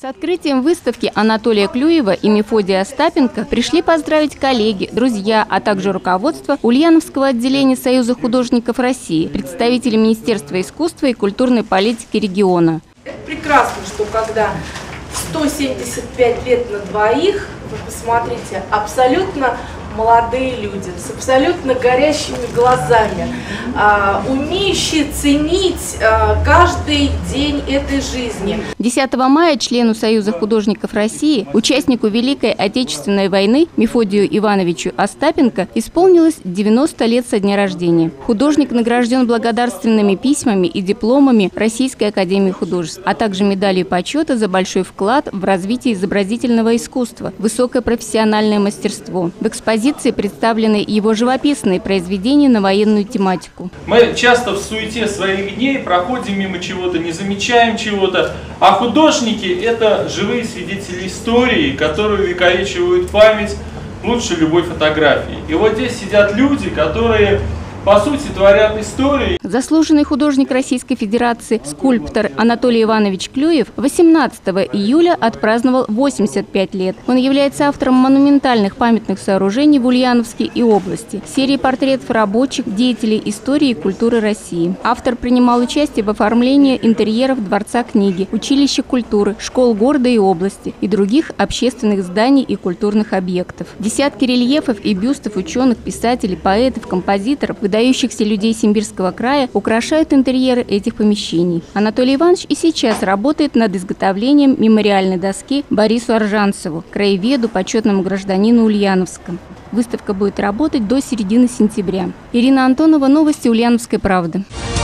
открытием выставки Анатолия Клюева и Мефодия Остапенко пришли поздравить коллеги, друзья, а также руководство Ульяновского отделения Союза художников России, представители Министерства искусства и культурной политики региона. Это прекрасно, что когда 175 лет на двоих, вы посмотрите, абсолютно молодые люди, с абсолютно горящими глазами, умеющие ценить каждый день этой жизни. 10 мая члену Союза художников России, участнику Великой Отечественной войны Мефодию Ивановичу Остапенко исполнилось 90 лет со дня рождения. Художник награжден благодарственными письмами и дипломами Российской академии художеств, а также медалью почета за большой вклад в развитие изобразительного искусства, высокое профессиональное мастерство. В экспозиции представлены его живописные произведения на военную тематику. Мы часто в суете своих дней проходим мимо чего-то, не замечаем чего-то, а художники – это живые свидетели истории, которые увековечивают память лучше любой фотографии. И вот здесь сидят люди, которые, по сути, творят истории. Заслуженный художник Российской Федерации, скульптор Анатолий Иванович Клюев 18 июля отпраздновал 85 лет. Он является автором монументальных памятных сооружений в Ульяновске и области, серии портретов рабочих, деятелей истории и культуры России. Автор принимал участие в оформлении интерьеров Дворца книги, училища культуры, школ города и области и других общественных зданий и культурных объектов. Десятки рельефов и бюстов ученых, писателей, поэтов, композиторов, выдающихся людей Симбирского края украшают интерьеры этих помещений. Анатолий Иванович и сейчас работает над изготовлением мемориальной доски Борису Аржанцеву, краеведу, почетному гражданину Ульяновска. Выставка будет работать до середины сентября. Ирина Антонова, новости Ульяновской правды.